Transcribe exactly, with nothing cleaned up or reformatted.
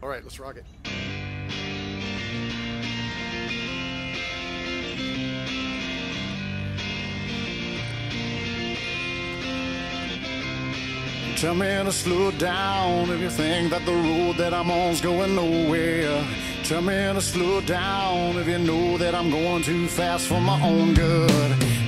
All right, let's rock it. Tell me to slow down if you think that the road that I'm on's going nowhere. Tell me to slow down if you know that I'm going too fast for my own good.